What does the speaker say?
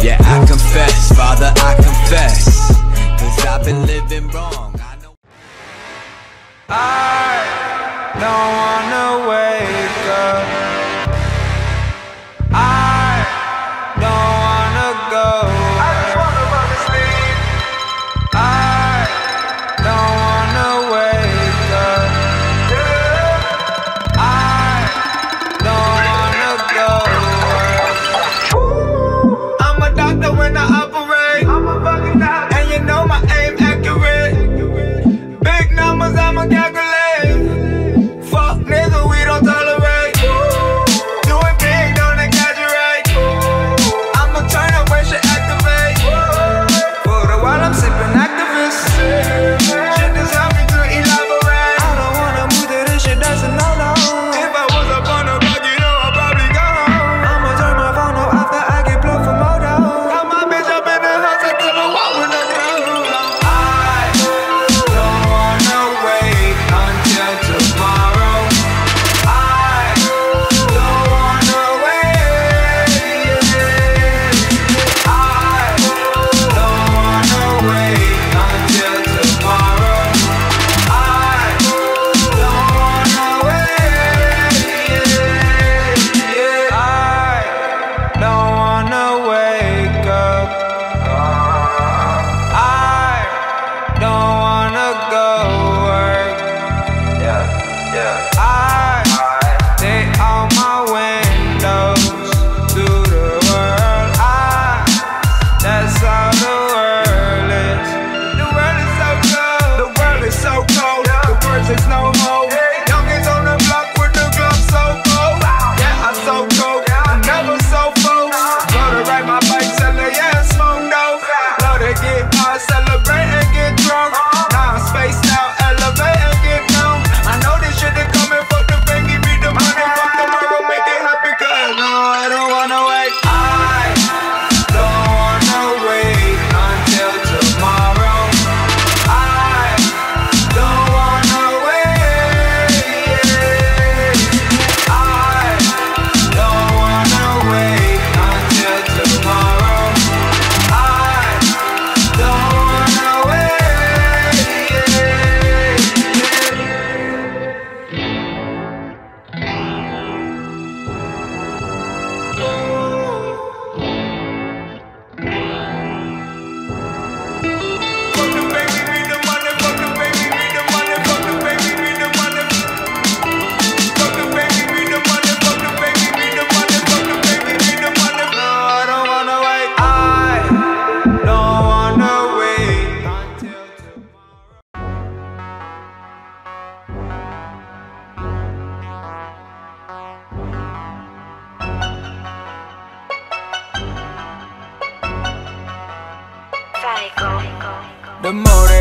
Yeah, I confess, Father, I confess, 'cause I've been living wrong. I don't wanna wake up. I don't wanna go. I just wanna go to sleep. I don't wanna wake up. I don't wanna go. I'm a doctor when I operate. I'm a fucking doctor, and you know my aim accurate. Big numbers I'ma calculate. Fuck nigga, we don't tolerate. Doing big, don't exaggerate. I'ma turn up when shit activate. For the while I'm sipping activist. Shit just help me to elaborate. I don't wanna move to this shit, that's a no-no. If I was up on the block, you know I'd probably go home. I'ma turn my phone off after I get plugged for moto. Got my bitch up in the house, I couldn't walk with no clothes. I don't wanna wait until tomorrow. I don't wanna wait. I don't wanna wait until tomorrow. I don't wanna wait. I don't wanna wake up. I don't wanna go work. I take all my windows to the world. That's how the world is. The world is so cold. The world is so cold. The words is no hope. Youngins on the block with the gloves so cold. Yeah, I'm so cold. I'm never so full. Love to ride my bike, sell it, yeah, smoke dope. Love to get high, celebrate and get drunk. Now I'm spaced out, elevate and get down. I know this shit is coming, fuck the bank, give me the money, fuck the world, make it happen, 'cause no, I don't wanna wait. I don't wanna wait until tomorrow. I don't wanna wait. I don't wanna wait until tomorrow. I don't wanna wait. Fuck the baby, be the money, fuck the baby, be the money, fuck the baby, be the money. Fuck the baby, be the money, fuck the baby, be the money, fuck the baby, be the money. No, I don't wanna wait. I don't wanna wait until tomorrow. The motor